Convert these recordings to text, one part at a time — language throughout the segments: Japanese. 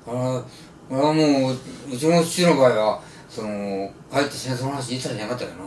俺はもううちの父の場合は帰って戦争の話一切しなかったよ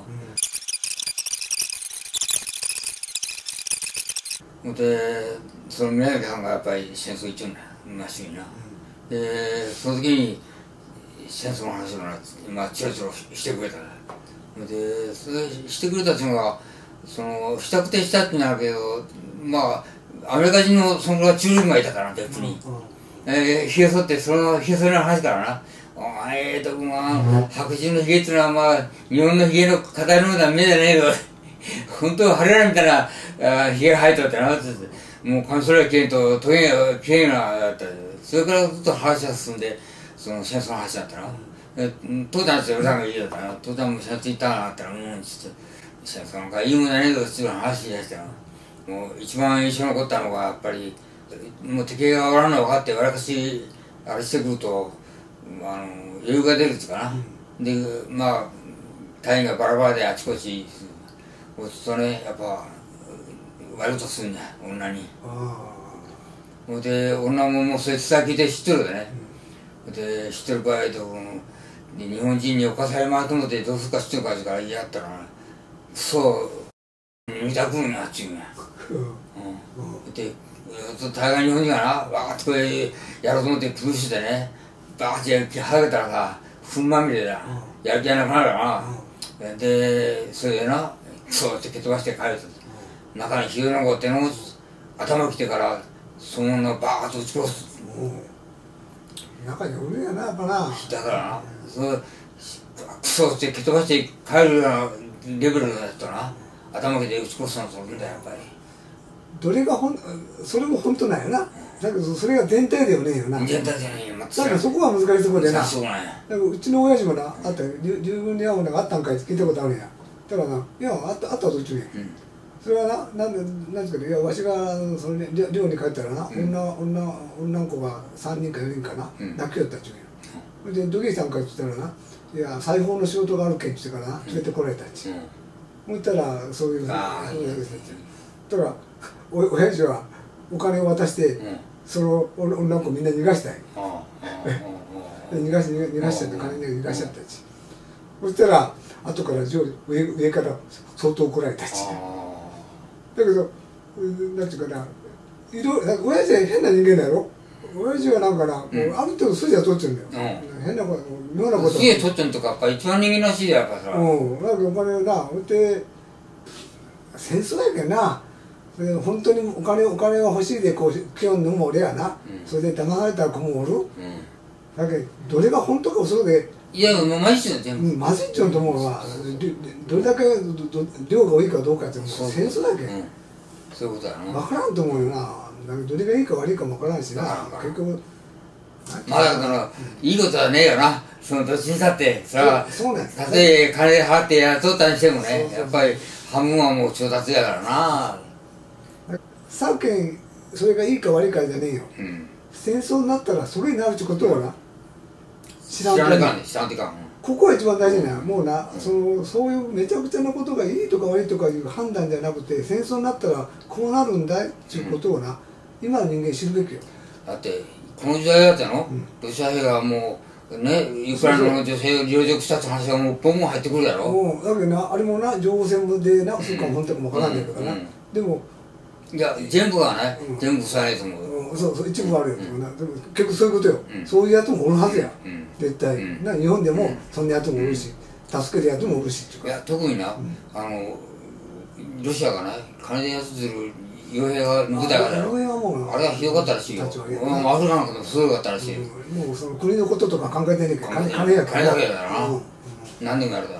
な。で宮崎さんがやっぱり戦争行っちゃうんだよ、まっすぐにな。でその時に戦争の話をチラチラしてくれた。でそれしてくれたっていうのがしたくてしたってなるけど、アメリカ人のそのぐらい中国がいたから別に。ひげ剃ってひげ剃りの話からな。お前白人のひげっていうのは日本のひげの形のような目じゃねえぞ。本当は晴れらみたいなひげが生えとってなってもうカミソリがきれいとトゲがきれいなだった。それからずっと話が進んで戦争の話だったな。父ちゃんって俺さんが言うだったな。父ちゃんも戦争行ったかなって言ったらつって戦争なんかいいもんじゃねえぞっていう話しだしたよ。もう一番印象に残ったのがやっぱりもう敵がおらんの分かってわらかしあれしてくると余裕が出るっつうかな。で隊員がバラバラであちこちそれやっぱ悪いとするんだ女に。で女もそれ伝え聞いて知ってるでね。で知ってる場合と日本人に侵されまいと思ってどうするか知ってるかから言いやったらクソ見たくんやっちゅうんや。で大概日本人がなわーってこれやろうと思ってプルしてねバーってやる気はげたらさふんまみれだ。やる気がなくなるからな。でそれでなクソって蹴飛ばして帰ると中にひげの子ってのを頭きてからその女をバーッと撃ち殺す。 中におるやなやっぱな。 だからなクソって蹴飛ばして帰るようなレベルのやつとな頭きて撃ち殺すのするんだよやっぱり。 どれがそれも本当なんやな。だけどそれが全体ではねえよな。 全体じゃねえよ。 だからそこは難しいところでな。 そうなんや。 だからうちの親父もなあった十分に会うのがあったんかいって聞いたことあるんや。だからいやあったとちゅうや。それはなんですけど、いやわしが寮に帰ったらな、女の子が3人か4人かな、泣きよったっちゅうや。で土下座さんかって言ったらな、いや裁縫の仕事があるけんって言ってからな連れてこられたっちゅう。そしたらそういうだから親父はお金を渡してその女の子みんな逃がしたい。逃がしちゃって金逃がしちゃったっち。そしたら後から上から相当怒られたっち。だけどなんていうかな、親父は変な人間だろ。親父はなんかな、ある程度筋は取っちゃうんだよ。変なこと妙なこと筋取っちゃうとかやっぱ一番人間らしいやっぱさ。だけどお金なほんで戦争やけんな。本当にお金が欲しいでこう来よんのも俺やな。それで騙された子もおる。だけどどれが本当か嘘で。 いやもうまずいっちゅうの全部。 まずいっちゅうと思うわ。どれだけ量が多いかどうかって戦争だけん。 そういうことだな。 分からんと思うよな。どれがいいか悪いかも分からんしな。結局だからいいことはねえよな。どっちにしたってさ、たとえ金払ってやっとったにしてもね、やっぱり半分はもう調達やからな。 さけんそれがいいか悪いかじゃねえよ。戦争になったらそれになるってことはな知らんかんね。ここが一番大事なの。もうなそういうめちゃくちゃなことがいいとか悪いとかいう判断じゃなくて、戦争になったらこうなるんだっていうことをな今の人間知るべきよ。 だってこの時代だったのロシア兵がもうねウクライナの女性を領属したって話がもうボンボン入ってくるやろ。 だけどなあれもな情報戦でなそうかも本当かも分からんねんけどな。でもいや全部はね全部されると思う。 そう一部あるよ。でも結局そういうことよ。そういうやつもおるはずや絶対。日本でもそんなやつもおるし助けるやつもおるし。 いや特になロシアがね金で安くする傭兵が部隊がある。あれはひどかったらしいよ。アフリカなんかでもすごかったらしいよ。 もうその国のこととか考えてねえけど金や金だけだからな。何年もやるから。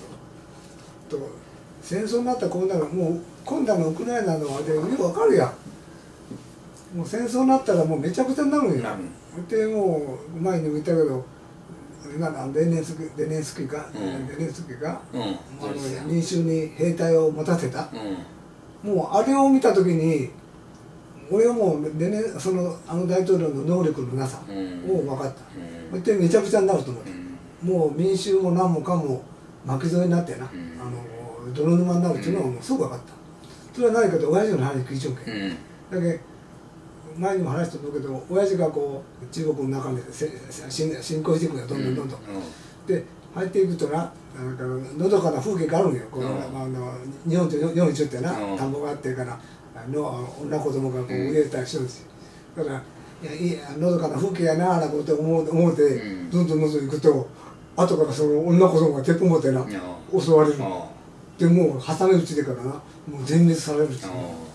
戦争になったらこうなる。もう今度のウクライナのあれでよくわかるやん。もう戦争になったらもうめちゃくちゃになるんよ。でもう前にも言ったけど今のレネンスキーが民衆に兵隊を持たせた。もうあれを見た時に俺はもうあの大統領の能力のなさを分かった。でめちゃくちゃになると思う。もう民衆も何もかも巻き添えになってな泥沼になるっていうのはもうすぐ分かった。それは何かと親父の話聞いちゃうけん。だけど前にも話したんだけど、親父がこう中国の中で進行していくのよ、どんどんどんどん。で入っていくとなんかのどかな風景があるのよ、こう日本と日本一緒ってな、田んぼがあってから女子供がこう植えたりしてるんですよ。だからのどかな風景やなあなこと思うてどんどんどんどん行くと、後からその女子供が鉄砲持ってな襲われる。でもう挟め撃ちでからな、もう全滅されるっていう、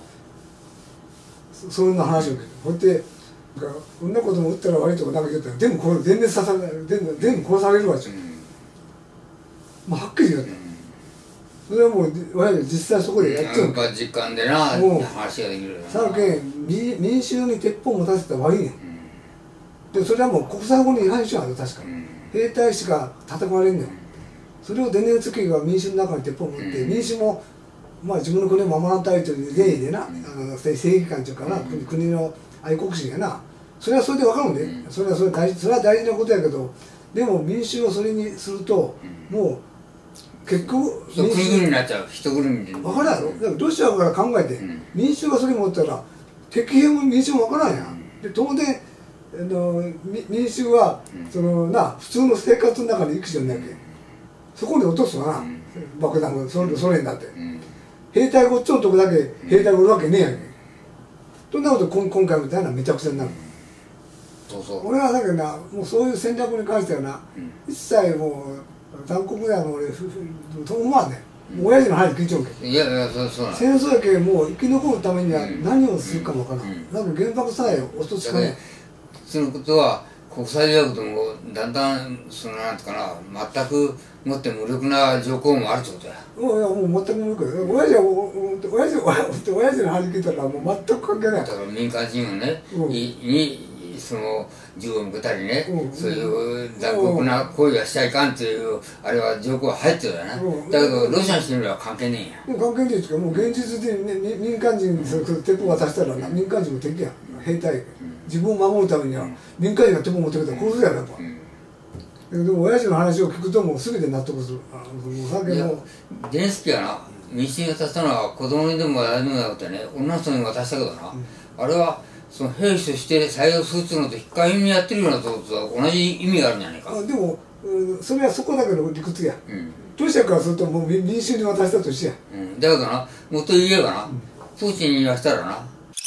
そういうの話をね。ほいで女子供撃ったら悪いとかなんか言ったら全部こう全滅させ全部殺されるわけよ。もうはっきり言った。それはもう親父実際そこでやっちゃう。 実感でな話ができるな。 さけ民衆に鉄砲を持たせたら悪いねん。でそれはもう国際法に違反しちゃうよ、確かに。兵隊しか戦われんねん。それをデネーツキーが民衆の中に鉄砲を持って、民衆もまあ自分の国を守らんたいという善意でな、正義感というかな、国の愛国心やな、それはそれで分かるんで、それは大事なことやけど、でも民衆をそれにすると、もう結局国々になっちゃう、一ぐるみで分からんやろ。だからロシアから考えて、民衆がそれ持ったら敵兵も民衆も分からんやん。で当然民衆はそのな普通の生活の中で生きてるんだけ、そこに落とすわな、爆弾をソ連だって、兵隊ごっちょのとこだけ兵隊がおるわけねえやんけ。そんなこと今回みたいなめちゃくちゃになる。俺はだけどな、もうそういう戦略に関してはな、一切もう残酷だの俺と思わんねん。親父の話聞いちゃうけど、 いやいや、そうなん戦争やけもう生き残るためには何をするかもわからん。だから原爆さえ落とすかね。 そのことは国際条約ともだんだんそのなんていうかな、全くもって無力な条項もあるってことや。 もう全く無力。親父の話聞いたらもう全く関係ない。 だから民間人をね、にその銃を向けたりね、そういう残酷な行為はしちゃいかんっていうあれは条項が入ってるよな。だけどロシアにしてみれば関係ねえんや。 関係ねえですけど、もう現実で、ね、民間人に鉄砲渡したらな、民間人も敵やん、兵隊。自分を守るためには民間人が鉄砲持ってくれたら殺すやろやっぱ。でも親父の話を聞くともう全て納得する。 ゼレンスキーはな、民主に渡したのは子供にでも誰にもなくてね、女の人に渡したけどな、あれはその兵士として採用するっていうのと引っかみにやってるようなことと同じ意味があるんじゃないか。 でもそれはそこだけの理屈や。ロシアからするともう民衆に渡したとしてや。 だけどな、もっと言えばな、プーチンに言わせたらな、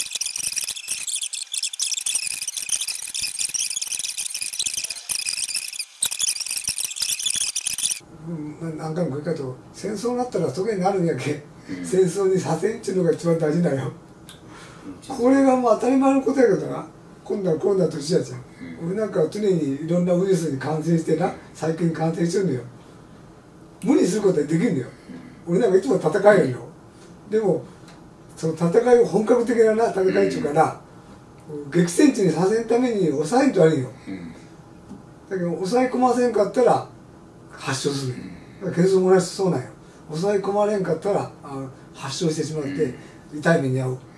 何回も繰り返すと戦争になったらそげになるんやけ、戦争にさせんっていうのが一番大事だよ。これがもう当たり前のことやけどな、今度はコロナと一緒やじゃん。俺なんかは常にいろんなウイルスに感染してな、細菌に感染してるんだよ。無理することはできるんだよ。俺なんかいつも戦えるよ。でもその戦いを本格的なな戦いっていうかな、激戦地にさせんために抑えんと悪いよ。だけど抑え込ませんかったら発症する。検証もらしそうなんよ。抑え込まれんかったら発症してしまって痛い目に遭う。